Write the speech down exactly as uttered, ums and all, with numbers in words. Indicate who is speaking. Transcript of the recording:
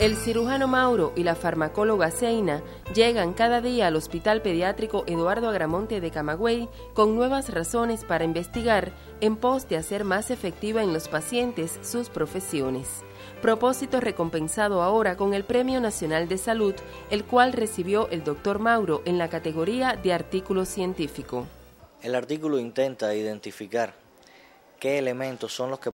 Speaker 1: El cirujano Mauro y la farmacóloga Zeina llegan cada día al Hospital Pediátrico Eduardo Agramonte de Camagüey con nuevas razones para investigar en pos de hacer más efectiva en los pacientes sus profesiones. Propósito recompensado ahora con el Premio Nacional de Salud, el cual recibió el doctor Mauro en la categoría de artículo científico.
Speaker 2: El artículo intenta identificar qué elementos son los que